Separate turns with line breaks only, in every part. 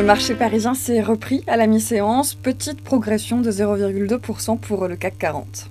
marché parisien s'est repris à la mi-séance, petite progression de 0,2% pour le CAC 40.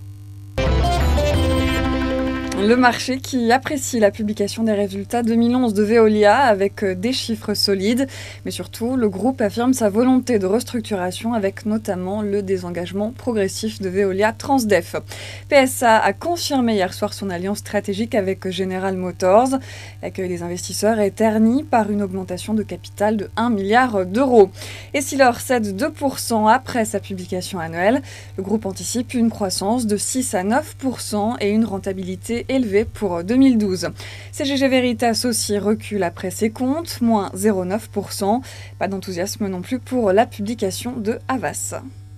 Le marché qui apprécie la publication des résultats 2011 de Veolia avec des chiffres solides, mais surtout le groupe affirme sa volonté de restructuration avec notamment le désengagement progressif de Veolia Transdev. PSA a confirmé hier soir son alliance stratégique avec General Motors. L'accueil des investisseurs est terni par une augmentation de capital de 1 milliard d'euros. Et si l'or cède 2% après sa publication annuelle, le groupe anticipe une croissance de 6 à 9% et une rentabilité élevé pour 2012. CGG Veritas aussi recule après ses comptes, moins 0,9%. Pas d'enthousiasme non plus pour la publication de Havas.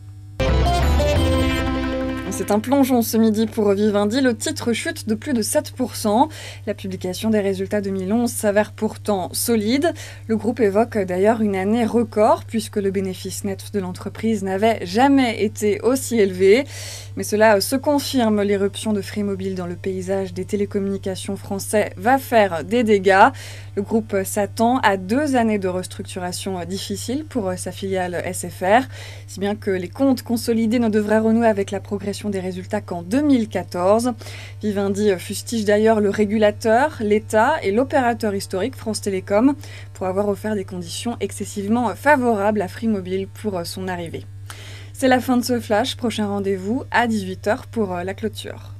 C'est un plongeon ce midi pour Vivendi, le titre chute de plus de 7%. La publication des résultats 2011 s'avère pourtant solide. Le groupe évoque d'ailleurs une année record puisque le bénéfice net de l'entreprise n'avait jamais été aussi élevé. Mais cela se confirme, l'éruption de Free Mobile dans le paysage des télécommunications français va faire des dégâts. Le groupe s'attend à 2 années de restructuration difficiles pour sa filiale SFR, si bien que les comptes consolidés ne devraient renouer avec la progression des résultats qu'en 2014. Vivendi fustige d'ailleurs le régulateur, l'État et l'opérateur historique France Télécom pour avoir offert des conditions excessivement favorables à Free Mobile pour son arrivée. C'est la fin de ce flash, prochain rendez-vous à 18h pour la clôture.